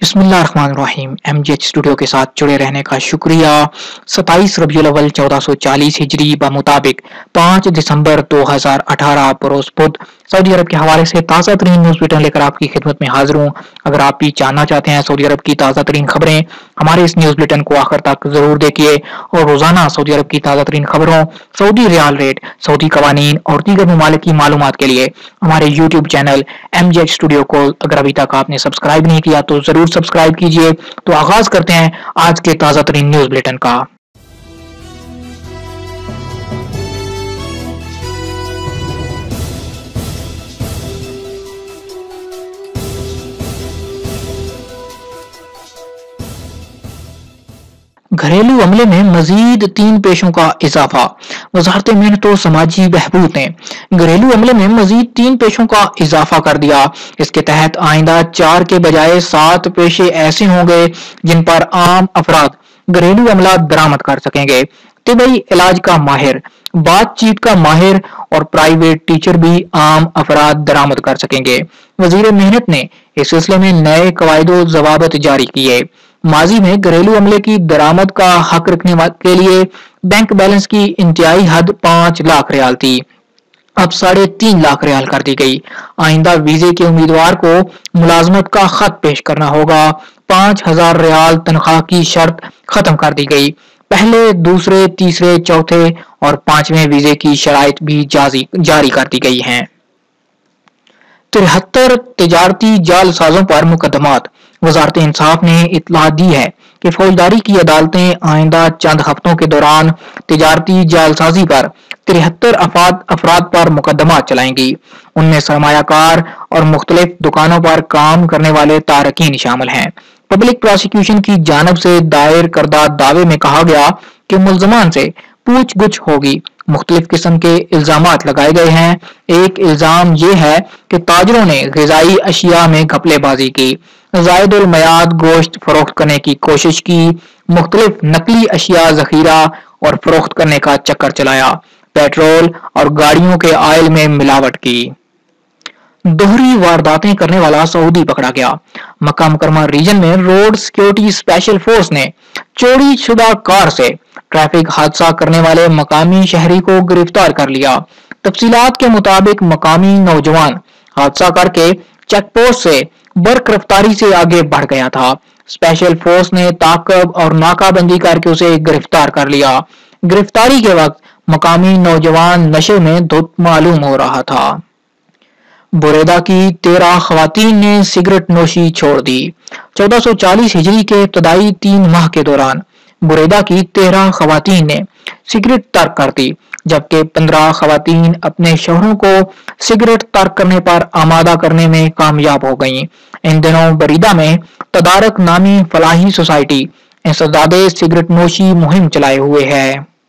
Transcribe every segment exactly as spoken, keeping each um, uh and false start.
बिस्मिल्लाहिर्रहमानिर्रहीम। एमजेएच स्टूडियो के साथ जुड़े रहने का शुक्रिया। सत्ताईस रबीउल अव्वल चौदह सौ चालीस हिजरी ब मुताबिक पाँच दिसंबर दो हज़ार अठारह बरोज बुध सऊदी अरब के हवाले से ताज़ा तरीन न्यूज बुलेटिन लेकर आपकी खिदमत में हाजिर हूँ। अगर आप भी जानना चाहते हैं सऊदी अरब की ताज़ा तरीन खबरें, हमारे इस न्यूज बुलेटिन को आखिर तक जरूर देखिए और रोजाना सऊदी अरब की ताज़ा तरीन खबरों, सऊदी रियाल रेट, सऊदी कवानीन और दीगर ममालिक की मालूमात के लिए हमारे यूट्यूब चैनल एमजेएच स्टूडियो को अगर अभी तक आपने सब्सक्राइब नहीं किया तो जरूर सब्सक्राइब कीजिए। तो आगाज करते हैं आज के ताज़ा तरीन न्यूज बुलेटिन का। घरेलू अमले में मजीद तीन पेशों का इजाफा। वजारत मेहनत और समाजी बहबूद ने घरेलू अमले में मजीद तीन पेशों का इजाफा कर दिया। इसके तहत आइंदा चार के बजाय सात पेशे ऐसे होंगे जिन पर आम अफराद घरेलू अमला दरामद कर सकेंगे। तिबई इलाज का माहिर, बातचीत का माहिर और प्राइवेट टीचर भी आम अफराद दरामद कर सकेंगे। वजीर मेहनत ने इस सिलसिले में नए कवायदो जवाबत जारी किए। माजी में घरेलू अमले की दरामद का हक रखने के लिए बैंक बैलेंस की इंतहाई हद पांच लाख रियाल थी, अब साढ़े तीन लाख रियाल कर दी गई। आइंदा वीजे के उम्मीदवार को मुलाजमत का खत पेश करना होगा। पांच हजार रियाल तनख्वाह की शर्त खत्म कर दी गई। पहले, दूसरे, तीसरे, चौथे और पांचवें वीजे की शराइत भी जारी जारी कर दी गई हैं। तिहत्तर तिजारती जालसाजों पर मुकदमात। वजारत इंसाफ ने इत्तला दी है कि फौजदारी की अदालतें आइंदा चंद हफ्तों के दौरान तिजारती जालसाजी पर तिहत्तर अफराद अफराद पर मुकदमा चलाएंगी। उनमें सरमायाकार और मुख्तलिफ दुकानों पर काम करने वाले तारकीन शामिल हैं। पब्लिक प्रोसिक्यूशन की जानब से दायर करदा दावे में कहा गया कि मुल्जमान से पूछ गुछ होगी। मुख्तलिफ किस्म के इल्जामात लगाए गए हैं। एक इल्जाम ये है कि ताजरों ने ग़िज़ाई अशिया में घपलेबाजी की, ज़ायदुल मयाद गोश्त फरोख्त करने की कोशिश की, मुख्तलिफ नकली अशिया जखीरा और फरोख्त करने का चक्कर चलाया, पेट्रोल और गाड़ियों के ऑयल में मिलावट की। दोहरी वारदातें करने वाला सऊदी पकड़ा गया। मक्का मुकरमा रीजन में रोड सिक्योरिटी स्पेशल फोर्स ने चोरी शुदा कार से ट्रैफिक हादसा करने वाले मकामी शहरी को गिरफ्तार कर लिया। तफसीलात के मुताबिक मकामी नौजवान हादसा करके चेक पोस्ट से बर्क रफ्तारी से आगे बढ़ गया था। स्पेशल फोर्स ने ताकब और नाकाबंदी करके उसे गिरफ्तार कर लिया। गिरफ्तारी के वक्त मकामी नौजवान नशे में धुत मालूम हो रहा था। बुरेदा की तेरह खवातीन ने सिगरेट नोशी छोड़ दी। चौदह सौ चालीस हिजरी के इब्तदाई तीन माह के दौरान बुरेदा की तेरह खवातीन ने सिगरेट तर्क कर दी, जबकि पंद्रह खवातीन अपने शौहरों को सिगरेट तर्क करने पर आमादा करने में कामयाब हो गईं। इन दिनों बरीदा में तदारक नामी फलाही सोसाइटी इंसदादे सिगरेट नोशी मुहिम चलाए हुए है।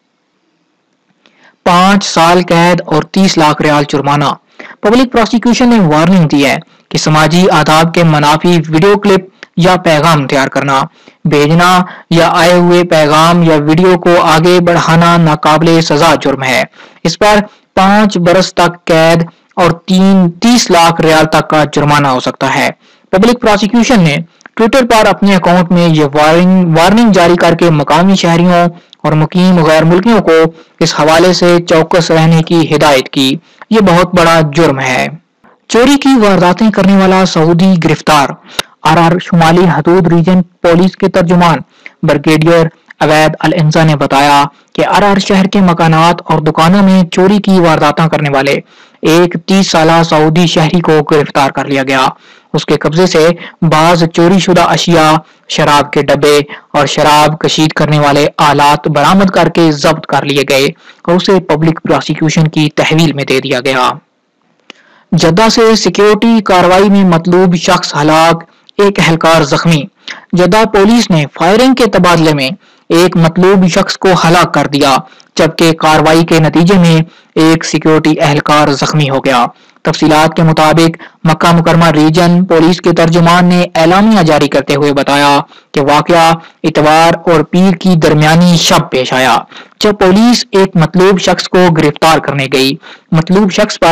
पांच साल कैद और तीस लाख रियाल जुर्माना। पब्लिक प्रोसिक्यूशन ने वार्निंग दी है कि समाजी आदाब के मनाफी वीडियो क्लिप या पैगाम तैयार करना, भेजना या आए हुए पैगाम या वीडियो को आगे बढ़ाना नाकाबिले सजा जुर्म है। इस पर पांच बरस तक कैद और तीन तीस लाख रियाल तक का जुर्माना हो सकता है। पब्लिक प्रोसिक्यूशन ने ट्विटर पर अपने अकाउंट में ये वार्निंग वार्निंग जारी करके मकामी शहरियों और मुकीम गैर मुल्कियों को इस हवाले से चौकस रहने की हिदायत की। ये बहुत बड़ा जुर्म है। चोरी की वारदातें करने वाला सऊदी गिरफ्तार। आर आर शुमाली हदूद रीजन पुलिस के तर्जुमान ब्रिगेडियर अवैद अल इंसा ने बताया कि आर आर शहर के मकानात और दुकानों में चोरी की वारदातें करने वाले एक तीस साला सऊदी शहरी को गिरफ्तार कर लिया गया। उसके कब्जे से बाज चोरी शुदा अशिया, शराब के डब्बे और शराब कशीद करने वाले आलात बरामद करके जब्त कर लिए गए और उसे पब्लिक प्रोसिक्यूशन की तहवील में दे दिया गया। जद्दा से सिक्योरिटी कार्रवाई में मतलूब शख्स हलाक, एक एहलकार जख्मी। जद्दा पुलिस ने फायरिंग के तबादले में एक मतलूब शख्स को हलाक कर दिया, जबकि कार्रवाई के नतीजे में एक सिक्योरिटी एहलकार जख्मी हो गया। तफसीलात के मुताबिक मक्का मुकरमा रीजन पुलिस के तर्जुमान ने एलामिया जारी करते हुए बताया कि वाकया इतवार और पीर की दरमियानी शब पेश आया, जब पुलिस एक मतलूब शख्स को गिरफ्तार करने गई। मतलूब शख्स पर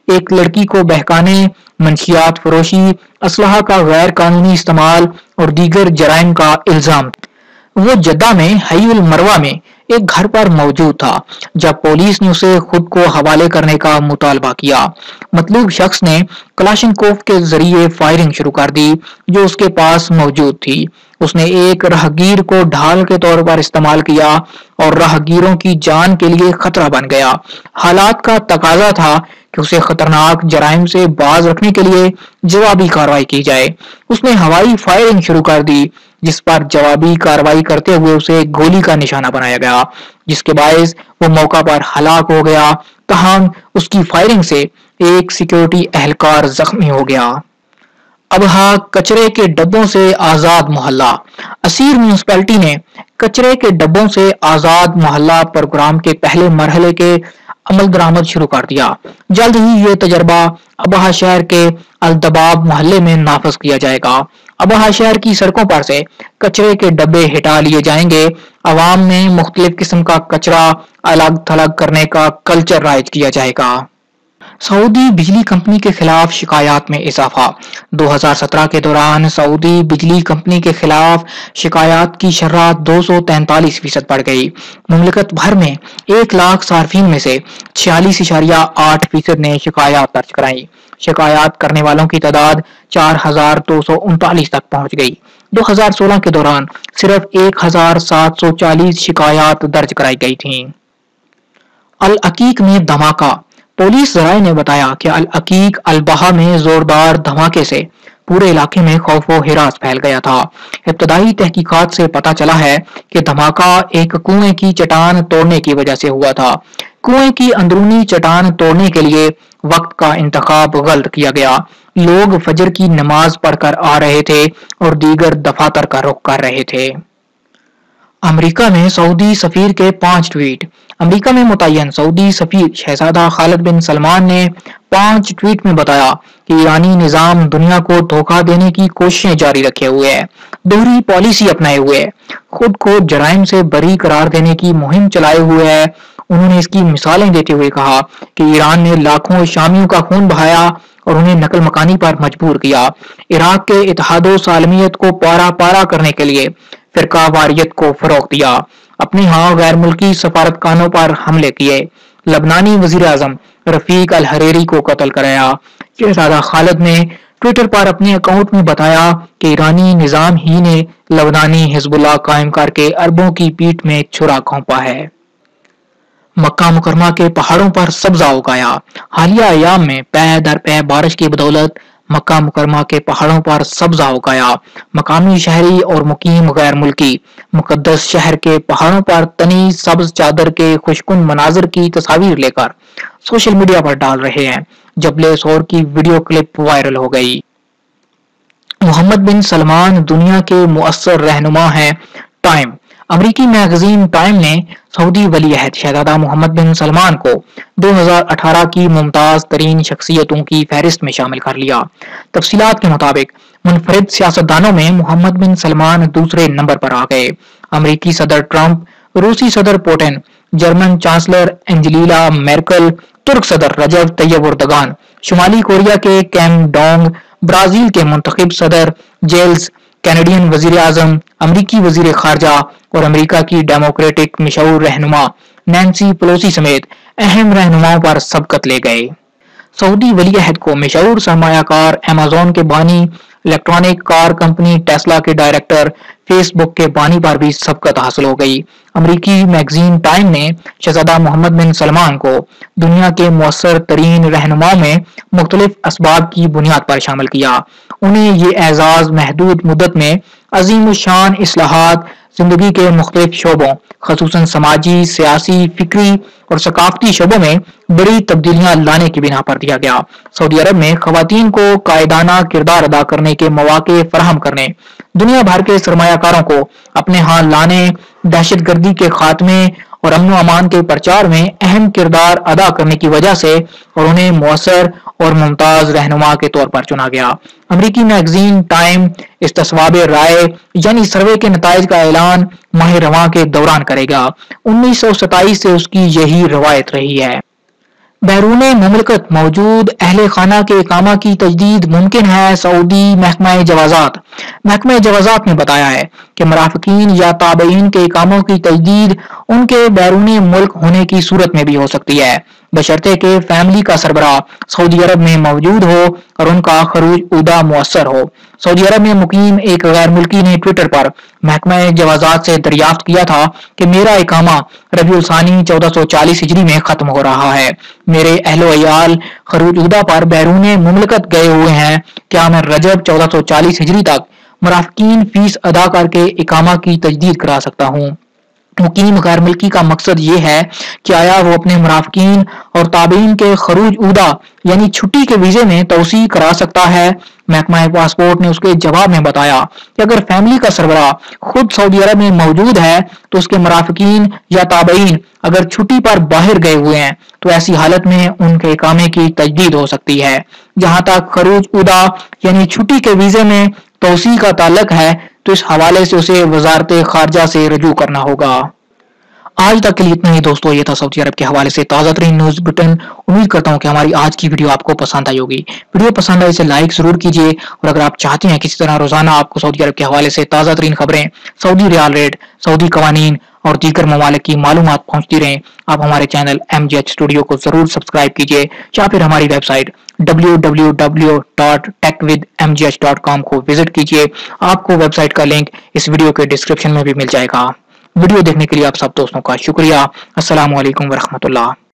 ایک لڑکی کو بہکانے، منشیات فروشی، اسلحہ کا غیر قانونی استعمال اور دیگر جرائم کا الزام۔ وہ جدہ میں حی المروہ میں ایک گھر پر موجود تھا جب پولیس نے اسے خود کو حوالے کرنے کا مطالبہ کیا۔ مطلوب شخص نے کلاشنکوف کے ذریعے فائرنگ شروع کر دی جو اس کے پاس موجود تھی۔ اس نے ایک راہگیر کو ڈھال کے طور پر استعمال کیا اور راہگیروں کی جان کے لیے خطرہ بن گیا۔ حالات کا تقاضا تھا کہ اسے خطرناک جرائم سے باز رکھنے کے لیے جوابی کارروائی کی جائے۔ اس نے ہوائی فائرنگ شروع کر دی جس پر جوابی کارروائی کرتے ہوئے اسے گولی کا نشانہ بنایا گیا، جس کے باعث وہ موقع پر ہلاک ہو گیا۔ تاہم اس کی فائرنگ سے ایک سیکیورٹی اہلکار زخمی ہو گیا۔ ابہا کچرے کے ڈبوں سے آزاد محلہ۔ اسیر میونسپلٹی نے کچرے کے ڈبوں سے آزاد محلہ پروگرام کے پہلے مرحلے کے عمل درآمد شروع کر دیا۔ جلد ہی یہ تجربہ ابہا شہر کے الدباب محلے میں نافذ کیا جائے گا۔ ابہا شہر کی سڑکوں پر سے کچرے کے ڈبے ہٹا لیے جائیں گے۔ عوام میں مختلف قسم کا کچرا الگ تھلگ کرنے کا کلچر رائج کیا جائے گا۔ سعودی بجلی کمپنی کے خلاف شکایات میں اضافہ۔ دو ہزار سترہ کے دوران سعودی بجلی کمپنی کے خلاف شکایات کی شرح دو سو تینتالیس فیصد بڑھ گئی۔ مملکت بھر میں ایک لاکھ صارفین میں سے چھیالیس اشاریہ آٹھ فیصد نے شکایات درج کرائیں۔ شکایات کرنے والوں کی تعداد چار ہزار دو سو انتالیس تک پہنچ گئی۔ دو ہزار سولہ کے دوران صرف ایک ہزار سات سو چالیس شکایات درج کرائی گئی تھیں۔ العقیق میں دھماکہ۔ پولیس ذرائع نے بتایا کہ العقیق البہا میں زوردار دھماکے سے پورے علاقے میں خوف و ہراس پھیل گیا تھا۔ ابتدائی تحقیقات سے پتہ چلا ہے کہ دھماکہ ایک کنویں کی چٹان توڑنے کی وجہ سے ہوا تھا۔ کنویں کی اندرونی چٹان توڑنے کے لیے وقت کا انتخاب غلط کیا گیا۔ لوگ فجر کی نماز پڑھ کر آ رہے تھے اور دیگر دفاتر کا رخ کر رہے تھے۔ امریکہ میں سعودی سفیر کے پانچ ٹویٹ۔ امریکہ میں متعین سعودی سفیر شہزادہ خالد بن سلمان نے پانچ ٹویٹ میں بتایا کہ ایرانی نظام دنیا کو دھوکہ دینے کی کوششیں جاری رکھے ہوئے ہے، دوہری پالیسی اپنائے ہوئے ہے، خود کو جرائم سے بری قرار دینے کی مہم چلائے ہوئے ہے۔ انہوں نے اس کی مثالیں دیتے ہوئے کہا کہ ایران نے لاکھوں شامیوں کا خون بہایا اور انہیں نقل مکانی پر مجبور کیا، عراق کے اتحاد و سالمیت کو پارا پارا کرنے کے لیے فرقہ واریت کو فروغ دیا، اپنے ہاں غیر ملکی سفارتخانوں پر حملے کیے، لبنانی وزیر اعظم رفیق الحریری کو قتل کرایا۔ شہزادہ خالد نے ٹویٹر پر اپنے اکاؤنٹ میں بتایا کہ ایرانی نظام ہی نے لبنانی حزب اللہ قائم کر کے اربوں کی پیٹھ میں چھرا گھونپا ہے۔ مکہ مکرمہ کے پہاڑوں پر سبزہ اگایا۔ حالیہ ایام میں پے در پے بارش کی بدولت مکہ مکرمہ کے پہاڑوں پر سبزہ اگایا۔ مقامی شہری اور مقیم غیر ملکی مقدس شہر کے پہاڑوں پر تنی سبز چادر کے خوشکن مناظر کی تصاویر لے کر سوشل میڈیا پر ڈال رہے ہیں۔ جبل سور کی ویڈیو کلپ وائرل ہو گئی۔ محمد بن سلمان دنیا کے مؤثر رہنما ہیں۔ ٹائم۔ امریکی میگزین ٹائم نے سعودی ولی عہد شہزادہ محمد بن سلمان کو دو ہزار اٹھارہ کی ممتاز ترین شخصیتوں کی فہرست میں شامل کر لیا۔ تفصیلات کے مطابق منفرد سیاستدانوں میں محمد بن سلمان دوسرے نمبر پر آ گئے۔ امریکی صدر ٹرمپ، روسی صدر Putin, German chancellor Angela Merkel, ترک صدر رجب طیب اردگان، شمالی کوریا کے کیم ڈونگ، برازیل کے منتخب صدر جیلز، کینیڈین وزیر اعظم، امریکی وزیر خارجہ اور امریکہ کی ڈیموکریٹک مشہور رہنما نینسی پلوسی سمیت اہم رہنماؤں پر سبقت لے گئے۔ سعودی ولی عہد کو مشہور سرمایہ کار ایمیزون کے بانی، الیکٹرانک کار کمپنی ٹیسلا کے ڈائریکٹر، فیس بک کے بانی پر بھی سبقت حاصل ہو گئی۔ امریکی میگزین ٹائم نے شہزادہ محمد بن سلمان کو دنیا کے مؤثر ترین رہنماؤں میں مختلف اسباب کی بنیاد پر شامل کیا۔ انہیں یہ اعزاز محدود مدت میں عظیم الشان اصلاحات زندگی کے مختلف شعبوں خصوصاً سماجی، سیاسی، فکری اور ثقافتی شعبوں میں بڑی تبدیلیاں لانے کی بنا پر دیا گیا۔ سعودی عرب میں خواتین کو قائدانہ کردار ادا کرنے کے مواقع فراہم کرنے، دنیا بھر کے سرمایہ کاروں کو اپنے ہاں لانے، دہشت گردی کے خاتمے اور امن و امان کے پرچار میں اہم کردار ادا کرنے کی وجہ سے اور انہیں مؤثر اور ممتاز رہنما کے طور پر چنا گیا۔ امریکی میگزین ٹائم استصواب رائے یعنی سروے کے نتائج کا اعلان ماہ رواں کے دوران کرے گا۔ انیس سو ستائیس سے اس کی یہی روایت رہی ہے۔ बैरून मुमलकत मौजूद अहले खाना के इकामा की तजदीद मुमकिन है। सऊदी महकमा जवाजात महकमा जवाजात ने बताया है कि मुराफिकीन या ताबईन के इकामों की तजदीद उनके बैरून मुल्क होने की सूरत में भी हो सकती है, बशर्ते के फैमिली का सरबरा सऊदी अरब में मौजूद हो और उनका खरूज उदा मुअस्सर हो। सऊदी अरब में मुकीम एक गैर मुल्की ने ट्विटर पर महकमा जवाजात से दरियाफ्त किया था कि मेरा इकामा रबीउल सानी चौदह सौ चालीस हिजरी में खत्म हो रहा है। मेरे अहलो अयाल खरूज उदा पर बैरून मुमलकत गए हुए हैं। क्या मैं रजब चौदह सौ चालीस हिजरी तक मुराफिकीन फीस अदा करके इकामा की तजदीद करा सकता हूँ? मुकीम गैर मुल्की का मकसद ये है कि आया वो अपने मुराफिकीन और ताबीन के खरूज उदा यानी छुट्टी के वीजे में तोसी करा सकता है। महकमा पासपोर्ट ने उसके जवाब में बताया कि अगर फैमिली का सरबरा खुद सऊदी अरब में मौजूद है तो उसके मुराफिकीन या ताबईन अगर छुट्टी पर बाहर गए हुए हैं तो ऐसी हालत में उनके इकामे की तजदीद हो सकती है। जहां तक खरूज उदा यानी छुट्टी के वीजे में तोसी का ताल्लुक है तो इस हवाले से उसे वजारत खारजा से रजू करना होगा। आज तक के लिए इतना ही दोस्तों, ये था सऊदी अरब के हवाले से ताज़ा तरीन न्यूज बुलेटिन। उम्मीद करता हूँ कि हमारी आज की वीडियो आपको पसंद आई होगी। वीडियो पसंद आई इसे लाइक जरूर कीजिए और अगर आप चाहते हैं किसी तरह रोजाना आपको सऊदी अरब के हवाले से ताज़ा तरीन खबरें, सऊदी रियाल रेट, सऊदी कवानीन और दीगर ममालिक की मालूमात पहुंचती रहें, आप हमारे channel M J H studio को जरूर सब्सक्राइब कीजिए या फिर हमारी website W W W dot tech with M J H dot com को विजिट कीजिए। आपको वेबसाइट का लिंक इस वीडियो के डिस्क्रिप्शन में भी मिल जाएगा। वीडियो देखने के लिए आप सब दोस्तों का शुक्रिया। अस्सलाम वालेकुम व रहमतुल्लाह।